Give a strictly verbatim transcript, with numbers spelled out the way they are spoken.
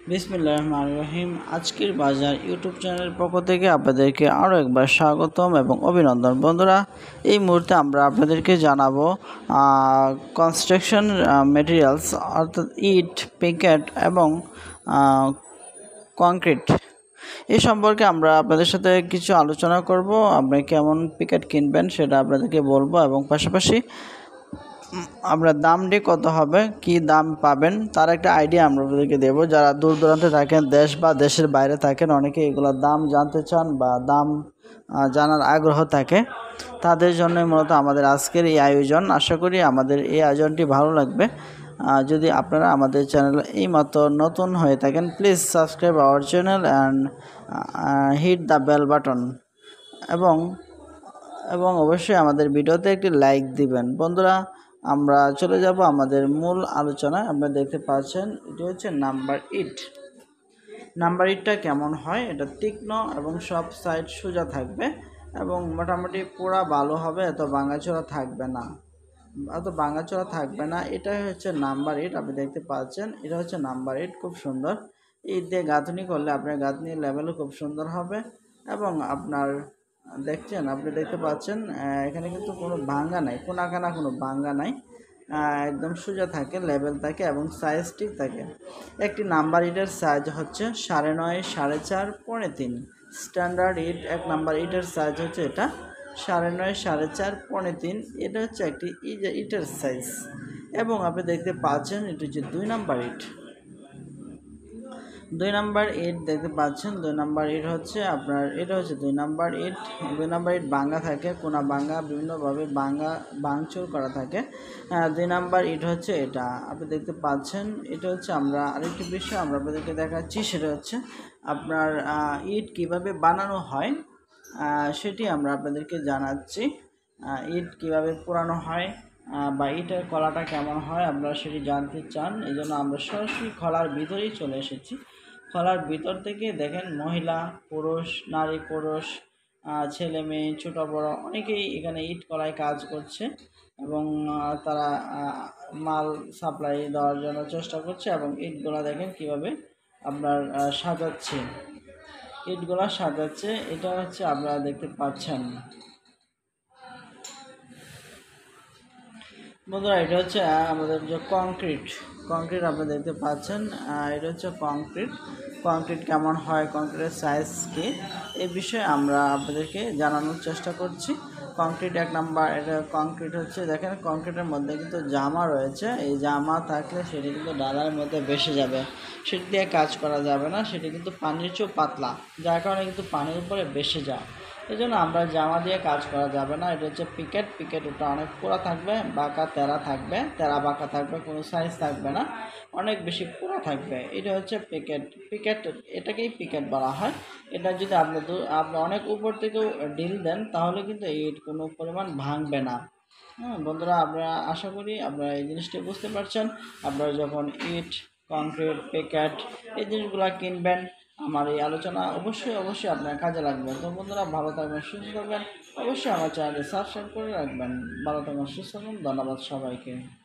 বিসমিল্লাহির রহমানির রহিম। আজকের বাজার ইউটিউব চ্যানেলের পক্ষ থেকে আপনাদেরকে আরও একবার স্বাগতম এবং অভিনন্দন। বন্ধুরা, এই মুহূর্তে আমরা আপনাদেরকে জানাবো কনস্ট্রাকশন মেটেরিয়ালস অর্থাৎ ইট, পিকেট এবং কংক্রিট এই সম্পর্কে আমরা আপনাদের সাথে কিছু আলোচনা করব। আপনি কেমন পিকেট কিনবেন সেটা আপনাদেরকে বলবো এবং পাশাপাশি আপনার দামটি কত হবে, কি দাম পাবেন তার একটা আইডিয়া আমরা আপনাদেরকে দেবো। যারা দূর দূরান্তে থাকেন, দেশ বা দেশের বাইরে থাকেন, অনেকে এগুলোর দাম জানতে চান বা দাম জানার আগ্রহ থাকে, তাদের জন্যই মূলত আমাদের আজকের এই আয়োজন। আশা করি আমাদের এই আয়োজনটি ভালো লাগবে। যদি আপনারা আমাদের চ্যানেল এই মাত্র নতুন হয়ে থাকেন, please subscribe our channel and hit the bell button এবং এবং অবশ্যই আমাদের ভিডিওতে একটি লাইক দিবেন। বন্ধুরা, আমরা চলে যাব আমাদের মূল আলোচনায়। আপনারা দেখতে পাচ্ছেন এটি হচ্ছে নাম্বার ইট। নাম্বার ইটটা কেমন হয়, এটা তীক্ষ্ণ এবং সব সাইড সোজা থাকবে এবং মোটামুটি পুরা ভালো হবে, এত ভাঙাচোরা থাকবে না এত ভাঙাচোরা থাকবে না এটাই হচ্ছে নাম্বার ইট। আপনি দেখতে পাচ্ছেন এটা হচ্ছে নাম্বার ইট, খুব সুন্দর। ইট দিয়ে গাঁথনি করলে আপনার গাঁথনির লেভেলও খুব সুন্দর হবে এবং আপনার দেখছেন আপনি দেখতে পাচ্ছেন এখানে কিন্তু কোনো ভাঙ্গা নাই, কোনাকানা কোনো ভাঙ্গা নাই, একদম সোজা থাকে, লেভেল থাকে এবং সাইজ ঠিক থাকে। একটি নাম্বার ইটের সাইজ হচ্ছে সাড়ে নয়, সাড়ে চার, পৌনে তিন। স্ট্যান্ডার্ড ইট এক নাম্বার ইটের সাইজ হচ্ছে এটা সাড়ে নয়, সাড়ে চার, পৌনে তিন। এটা হচ্ছে একটি ইটের সাইজ এবং আপনি দেখতে পাচ্ছেন এটা হচ্ছে দুই নাম্বার ইট। দুই নাম্বার ইট দেখতে পাচ্ছেন দুই নাম্বার ইট হচ্ছে আপনার এটা হচ্ছে দুই নাম্বার ইট। দুই নাম্বার ইট ভাঙ্গা থাকে, কোনা ভাঙ্গা, বিভিন্নভাবে ভাঙ্গা ভাঙচুর করা থাকে। দুই নাম্বার ইট হচ্ছে এটা আপনি দেখতে পাচ্ছেন। এটা হচ্ছে আমরা আরেকটি বিষয় আমরা আপনাদেরকে দেখাচ্ছি, সেটা হচ্ছে আপনার ইট কিভাবে বানানো হয় সেটি আমরা আপনাদেরকে জানাচ্ছি। ইট কিভাবে পোড়ানো হয় বা ইটের কলাটা কেমন হয় আপনারা সেটি জানতে চান, এই জন্য আমরা সরাসরি খলার ভিতরেই চলে এসেছি। খলার ভিতর থেকে দেখেন মহিলা, পুরুষ, নারী, পুরুষ, ছেলে মেয়ে, ছোট বড় অনেকেই এখানে ইট কলায় কাজ করছে এবং তারা মাল সাপ্লাই দেওয়ার জন্য চেষ্টা করছে এবং ইটগুলা দেখেন কিভাবে আপনার সাজাচ্ছে ইটগুলা সাজাচ্ছে এটা হচ্ছে আপনারা দেখতে পাচ্ছেন। বন্ধুরা, এটা হচ্ছে আমাদের যে কংক্রিট কংক্রিট আপনারা দেখতে পাচ্ছেন। এটা হচ্ছে কংক্রিট কংক্রিট কেমন হয়, কংক্রিটের সাইজ কি, এই বিষয়ে আমরা আপনাদেরকে জানানোর চেষ্টা করছি। কংক্রিট এক নাম্বার এটা কংক্রিট হচ্ছে দেখেন কংক্রিটের মধ্যে কিন্তু জামা রয়েছে, এই জামা থাকলে সেটি কিন্তু ডালার মধ্যে বেসে যাবে, সেটি দিয়ে কাজ করা যাবে না, সেটি কিন্তু পানির চেয়েও পাতলা, যার কারণে কিন্তু পানির উপরে বেসে যায়। এই জন্য আমরা জামা দিয়ে কাজ করা যাবে না। এটা হচ্ছে পিকেট পিকেট ওটা অনেক পোড়া থাকবে, বাঁকা তেরা থাকবে, তেরা বাঁকা থাকবে, কোনো সাইজ থাকবে না, অনেক বেশি পোড়া থাকবে। এটা হচ্ছে পিকেট পিকেট এটাকেই পিকেট বলা হয়। এটা যদি আপনি আপনি অনেক উপর থেকেও ডিল দেন তাহলে কিন্তু ইট কোনো পরিমাণ ভাঙবে না। হ্যাঁ বন্ধুরা, আমরা আশা করি আপনারা এই জিনিসটি বুঝতে পারছেন। আপনারা যখন ইট, কংক্রিট, পিকেট এই জিনিসগুলো কিনবেন, আমার এই আলোচনা অবশ্যই অবশ্যই আপনার কাজে লাগবে। তো বন্ধুরা, ভালো থাকবেন, সুস্থ থাকবেন, অবশ্যই আমার চ্যানেলটি সাবস্ক্রাইব করে রাখবেন। ভালো থাকবেন, সুস্থ থাকবেন, ধন্যবাদ সবাইকে।